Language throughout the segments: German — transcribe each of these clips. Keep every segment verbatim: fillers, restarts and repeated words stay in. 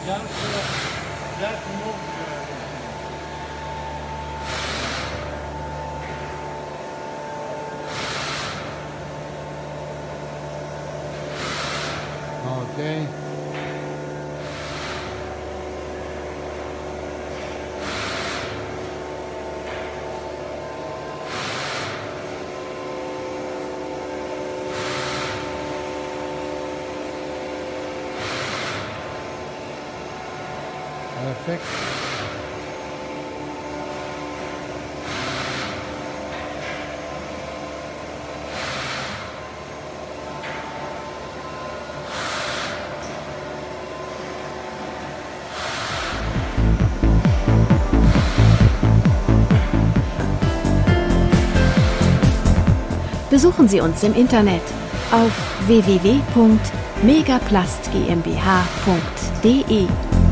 Just, uh, just move. Okay. Perfekt. Besuchen Sie uns im Internet auf w w w punkt megaplast gmbh punkt de.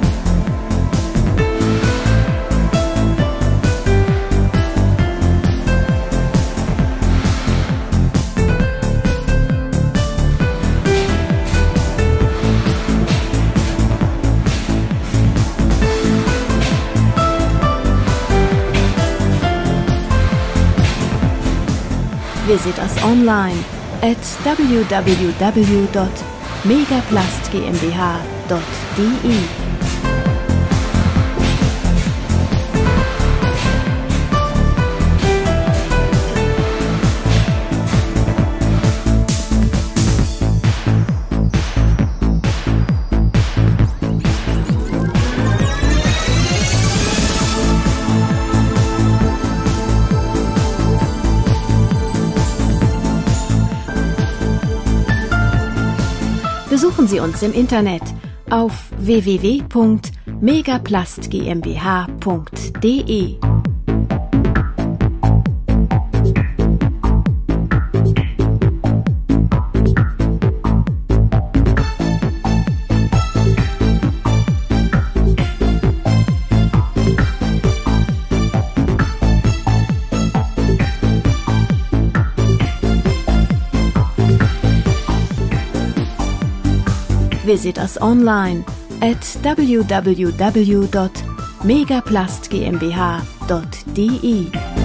Visit us online at w w w dot megaplast gmbh dot de. Besuchen Sie uns im Internet auf w w w punkt megaplast gmbh punkt de. Visit us online at w w w dot megaplast gmbh dot de.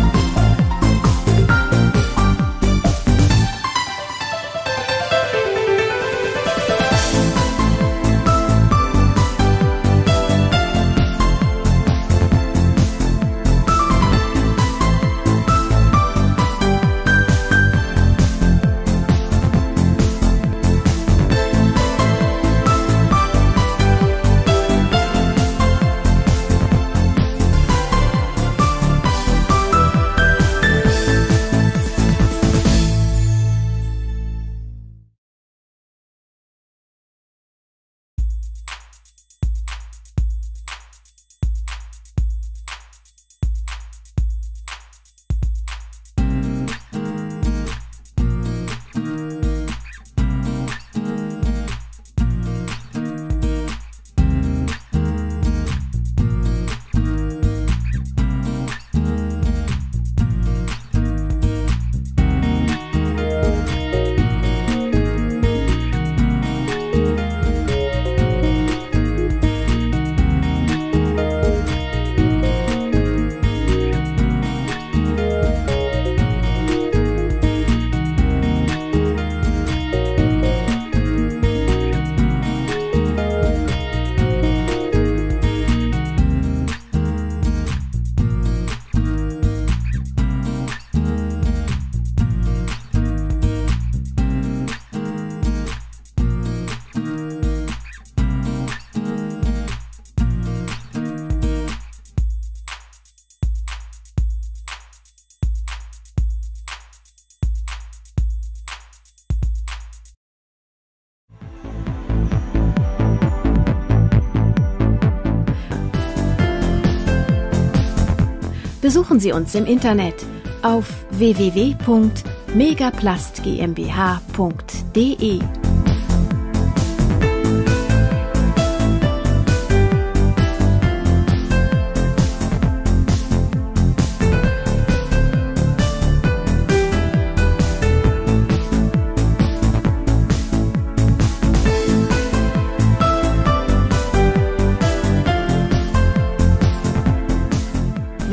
Besuchen Sie uns im Internet auf w w w punkt megaplast gmbh punkt de.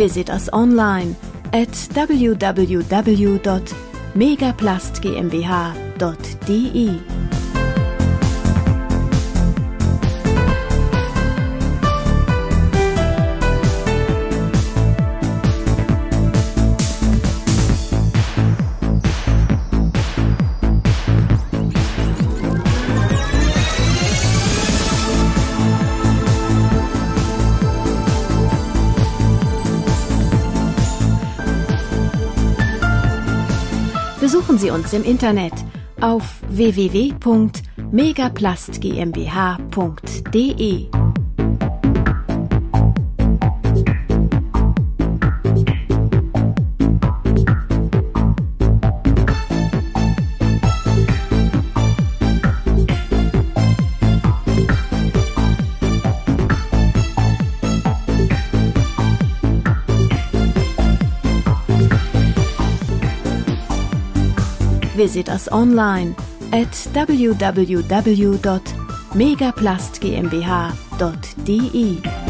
Visit us online at w w w dot megaplast g m b h dot d e. Besuchen Sie uns im Internet auf w w w punkt megaplast g m b h punkt d e. Visit us online at w w w dot megaplast g m b h dot d e.